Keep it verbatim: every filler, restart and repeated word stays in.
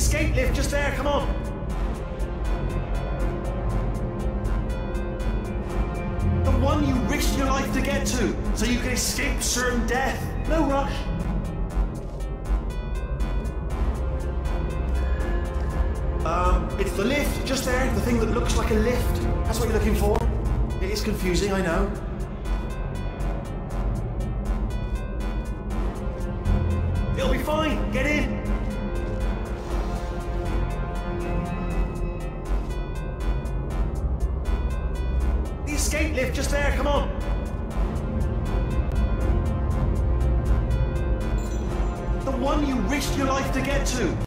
escape lift just there, come on. The one you risked your life to get to, so you can escape certain death. No rush. Um, it's the lift, just there, the thing that looks like a lift. That's what you're looking for. It is confusing, I know. It'll be fine, get in. The escape lift, just there, come on. The one you risked your life to get to.